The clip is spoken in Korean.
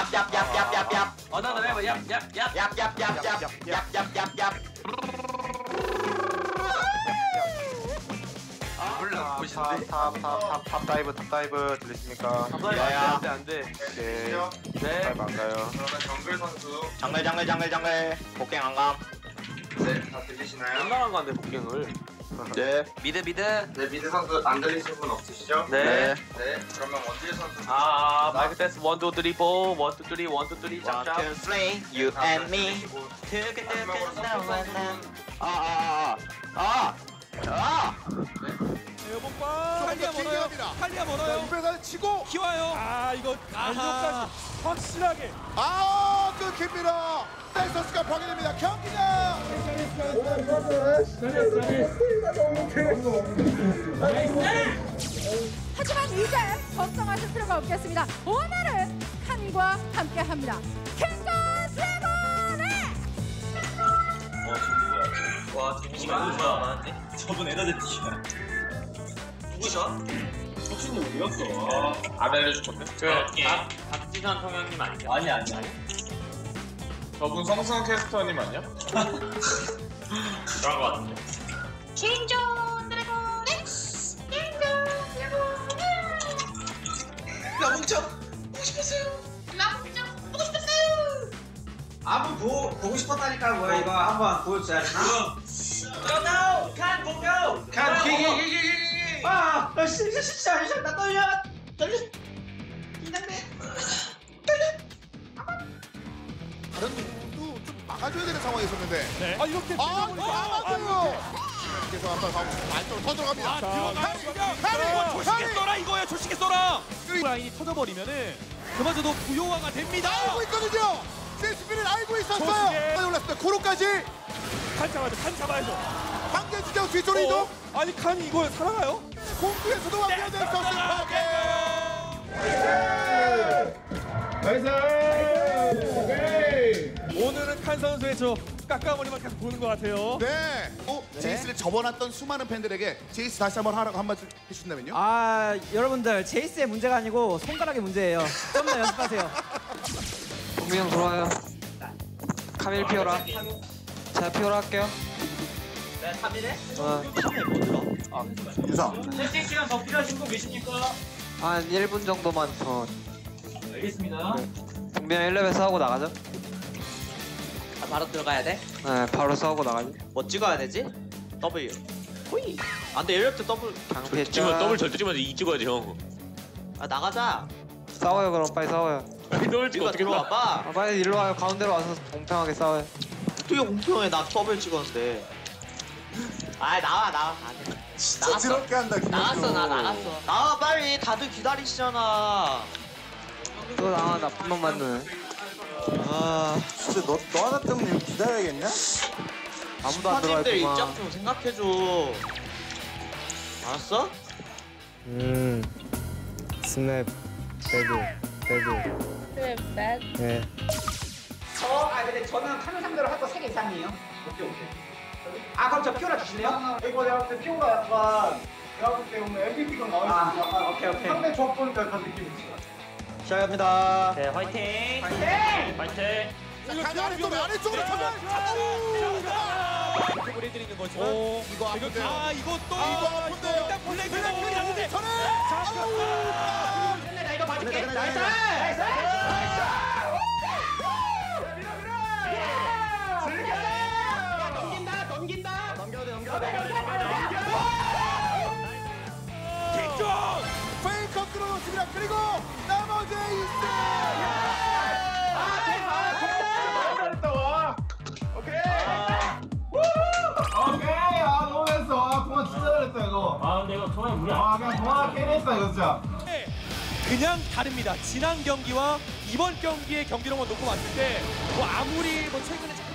얍얍얍얍얍얍. 어나더 해봐. 얍얍얍얍얍얍얍얍얍얍. 몰라. 보시는데? 탑 다이브 들리십니까? 야야. 안돼. 네. 네. 다이브 안 가요. 그러면 정글 선수. 정글. 복갱 안 감. 네, 다 들리시나요? 올라간 거 안돼 복갱을. 네. 미드. 네, 미드 선수 안 들리신 분 없으시죠? 네. 네, 그러면 원딜 선수. 마이크 테스트 1, 2, 3, 4 1, 2, 3, 1, 2, 3 One, 짭짭. two, three, you and me. 탈리아 멀어요. 탈리아 멀어요. 유배사를 치고 키워요. 아 이거 안쪽까지 확실하게. 끊깁니다. 댄서스가 파괴됩니다. 경기장. 하지만 이제 걱정하실 필요가 없겠습니다. 오늘은 칸과 함께합니다. 킹과 드래곤의 와 재민이가 누구야? 많은데? 저분 에너제틱이야. 누구셔? 혁신이 어디 갔어? 안 알려줄 건데? 박지선 통영님 아니죠? 아니. 저분 성승 캐스터님 아니야? 그런 거 같은데. 킹존 드래곤의 라봉짱 보고 싶었어요. 아무 보고 싶었다니까 뭐야 이거 한번 보여줘야 되나? 칸 기기기기기기. 진짜 나 떨려. 긴장돼. 다른 누구도 좀 막아줘야 되는 상황이 있었는데. 네. 아 이렇게 막아줘요. 계속 한번 가고 안쪽으로 터져갑니다. 이거 조식에 써라 이거야. 조식에 써라. 라인이 터져버리면은 그마저도 부요화가 됩니다. 알고 있거든요. 세스피는 알고 있었어요. 조식에. 올랐습니다. 코로까지. 칸 잡아야죠. 황제 주장 뒤쪽으로 이동. 아니 칸이 이걸 살아가요? 공중에서도 완벽한 선수 파괴. 오늘은 칸 선수의 저 깎아머리만 계속 보는 것 같아요. 네. 제이스를 접어놨던 수많은 팬들에게 제이스 다시 한번 하라고 한마디 해주신다면요? 여러분들 제이스의 문제가 아니고 손가락의 문제예요. 좀 더 연습하세요. 동민이 형 돌아와요. 카밀 피오라. 제가 피오라 할게요. 네, 3일에? 어. 3일 뭐 들어? 유상. 채팅 시간 더 필요하신 분 계십니까? 한 1분 정도만 더. 알겠습니다. 동민이 형 1레벨 싸우고 나가죠. 바로 들어가야 돼? 네, 바로 싸우고 나가죠. 뭐 찍어야 되지? W. 호이. 안 돼, 이럴 때 W. 강패 더블 절대 찍으면 2 찍어야지 형. 나가자. 싸워요 그럼 빨리 싸워요. 더블 찍어 어떻게 봐? 들어와봐. 빨리 일로 와요. 가운데로 와서 공평하게 싸워요. 어떻게 공평해? 나 W 찍었는데. 나와. 안 돼. 진짜 지럽게 한다. 나갔어. 나와 빨리. 다들 기다리시잖아. 또 나와 나쁜 놈 만드네. 진짜 너 하나 때문에 기다려야겠냐? 아무도 안 들어와 스파님들 있구만. 입장 좀 생각해줘. 알았어? 스냅 배드. 네. 근데 저는 카메라 상대로 할 거 3개 이상이에요. 오케이. 그럼 저 피오라 주실래요? 이거 내가 볼때 피오가 약간 내가 볼 때 오늘 MVP가 나올 수 있어. 오케이. 상대 조합 보니까 약간 느낌이 있어. 시작합니다. 네, 화이팅! 화이팅! 아래쪽으로 가면 을 해드리는 거지만 이거 아픈데요. 이것도 아픈데요. 일단 블랙이 났는데 저는 나 이거 봐줄게. 나이스. 넘긴다. 킥존! 페이커 끌어놓습니다. 그리고 나머지 이스. 너무 잘했어. 동아 진짜 잘했다 이거. 근데 이거 정말 무리 그냥 동아 깨냈다 이거 진짜. 그냥 다릅니다. 지난 경기와 이번 경기의 경기력만 놓고 봤을 때 뭐 아무리 뭐 최근에